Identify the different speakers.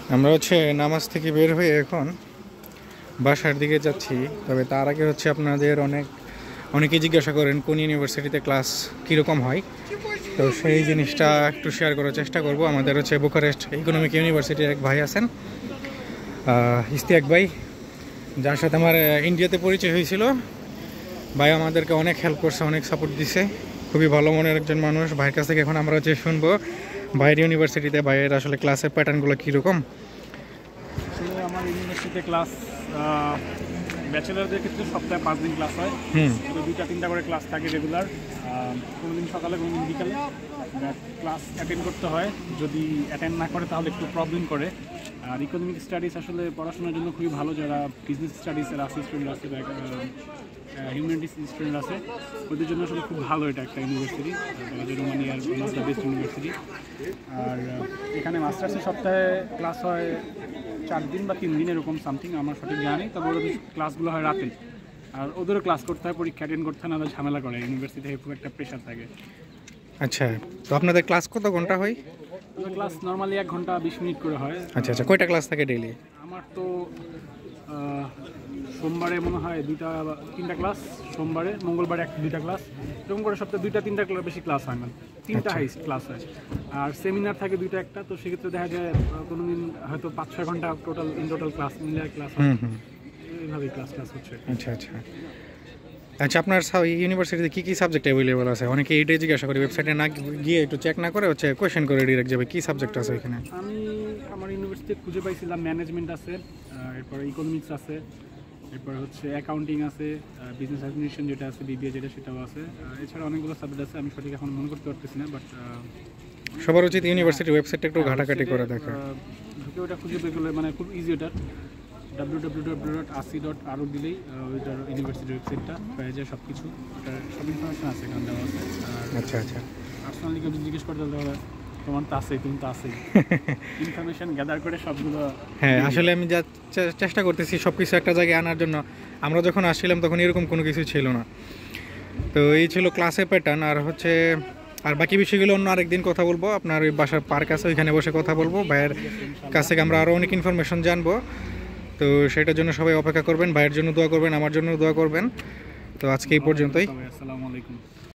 Speaker 1: আমরা নামাজ থেকে বের হয়ে এখন বাসার দিকে যাচ্ছি। তবে তার আগে আপনাদের অনেকেই জিজ্ঞাসা করেন কোন ইউনিভার্সিটিতে ক্লাস কীরকম হয়। তো সেই জিনিসটা একটু শেয়ার করার চেষ্টা করব। আমাদের বুকারেস্ট ইকোনমিক ইউনিভার্সিটির এক ভাই আছেন, ইস্তিয়াক ভাই, যার সাথে আমার ইন্ডিয়াতে পরিচয় হয়েছিল। ভাই আমাদেরকে অনেক হেল্প করছে, অনেক সাপোর্ট দিছে, খুবই ভালো মনের একজন মানুষ। ভাইয়ের কাছ থেকে এখন আমরা শুনবো ভাইয়ের ইউনিভার্সিটিতে ভাইয়ের আসলে ক্লাসের প্যাটার্নগুলো কীরকম।
Speaker 2: আমার ইউনিভার্সিটিতে ক্লাস ব্যাচেলারদের ক্ষেত্রে সপ্তাহে 5 দিন ক্লাস হয়। তো 2-3টা করে ক্লাস থাকে রেগুলার, কোনোদিন সকালে কোনোদিন বিকালে। ক্লাস অ্যাটেন্ড করতে হয়, যদি অ্যাটেন্ড না করে তাহলে একটু প্রবলেম করে। আর ইকোনমিক স্টাডিজ আসলে পড়াশোনার জন্য খুবই ভালো। যারা বিজনেস স্টাডিজের আছে স্টুডেন্ট আছে বা হিউম্যানিটিস স্টুডেন্ট আছে, ওদের জন্য আসলে খুব ভালো এটা একটা ইউনিভার্সিটি, রোমানিয়ার one of the best university. আর এখানে মাস্টার্সের সপ্তাহে ক্লাস হয় 4 দিন বা 3 দিন এরকম সামথিং, আমার সঠিক জানি। তবে ওদের ক্লাসগুলো হয় রাতে, আর ওদেরও ক্লাস করতে হয়, পরীক্ষা অ্যাটেন্ড করতে হয় না, ওদের ঝামেলা করে। ইউনিভার্সিটিতে খুব একটা প্রেশার থাকে।
Speaker 1: আচ্ছা, তো আপনাদের ক্লাস কত ঘন্টা হয়?
Speaker 2: আমাদের ক্লাস নর্মালি 1 ঘন্টা 20 মিনিট করে হয়।
Speaker 1: আচ্ছা আচ্ছা, কয়টা ক্লাস থাকে ডেইলি?
Speaker 2: আমার তো সোমবারে মনে হয় 2-3টা ক্লাস, সোমবারে, মঙ্গলবারে 1-2টা ক্লাস, এরকম করে সপ্তাহে 2-3টা ক্লাস, বেশি ক্লাস হয় না, 3টা হাইস্ট ক্লাস হয়। আর সেমিনার থাকে 2টা-1টা, তো সেক্ষেত্রে দেখা যায় কোনো দিন হয়তো 5-6 ঘন্টা টোটাল ক্লাস মিলে ক্লাস হয়। এইভাবেই ক্লাস হচ্ছে।
Speaker 1: আচ্ছা আচ্ছা আচ্ছা, আপনার ইউনিভার্সিটিতে কী কী সাবজেক্ট অ্যাভেলেবল আছে? অনেকে এইটাই জিজ্ঞাসা করি, ওয়েবসাইটে না গিয়ে একটু চেক না করে কোয়েশ্চেন করে ডিরেক্ট যাবে। কী সাবজেক্ট আছে এখানে?
Speaker 2: আমি আমার ইউনিভার্সিটিতে খুঁজে পাইছিলাম ম্যানেজমেন্ট আছে, এরপর ইকোনমিক্স আছে, এরপর অ্যাকাউন্টিং আছে, বিজনেস অ্যাডমিনিস্ট্রেশন যেটা আছে, বিবিএ যেটা, সেটাও আছে। এছাড়া অনেকগুলো সাবজেক্ট আছে, আমি সঠিক এখন মনে করতে পারতেছি না। বাট
Speaker 1: সবার উচিত ইউনিভার্সিটির ওয়েবসাইটটা একটু ঘাটাঘাটি করে দেখা,
Speaker 2: ঢুকে ওটা খুঁজে পেয়ে গেলে মানে খুব ইজি। ওটা www.ac.ro দিলেই ওইটার ইউনিভার্সিটির ওয়েবসাইটটা পেয়ে যায়, সব কিছু, ওটার সব ইনফরমেশন আছে এখানে দেওয়া আছে।
Speaker 1: আচ্ছা আচ্ছা,
Speaker 2: পার্সোনালি কেউ জিজ্ঞেস করতে হবে, তোমার তো আছেই, তুমি তো আছেই, ইনফরমেশন গ্যাদার করে সবগুলো।
Speaker 1: হ্যাঁ, আসলে আমি যা চেষ্টা করতেছি সব কিছু একটা জায়গায় আনার জন্য। আমরা যখন আসছিলাম তখন এরকম কোনো কিছু ছিল না। তো এই ছিল ক্লাসের প্যাটার্ন। আর বাকি বিষয়গুলো অন্য আরেকদিন কথা বলবো। আপনার ওই বাসার পার্ক আছে, ওইখানে বসে কথা বলবো। ভাইয়ের কাছ থেকে আমরা আরও অনেক ইনফরমেশন জানবো। তো সেটার জন্য সবাই অপেক্ষা করবেন, ভাইয়ের জন্য দোয়া করবেন, আমার জন্য দোয়া করবেন। তো আজকে এই পর্যন্তই।
Speaker 2: আসসালামু আলাইকুম।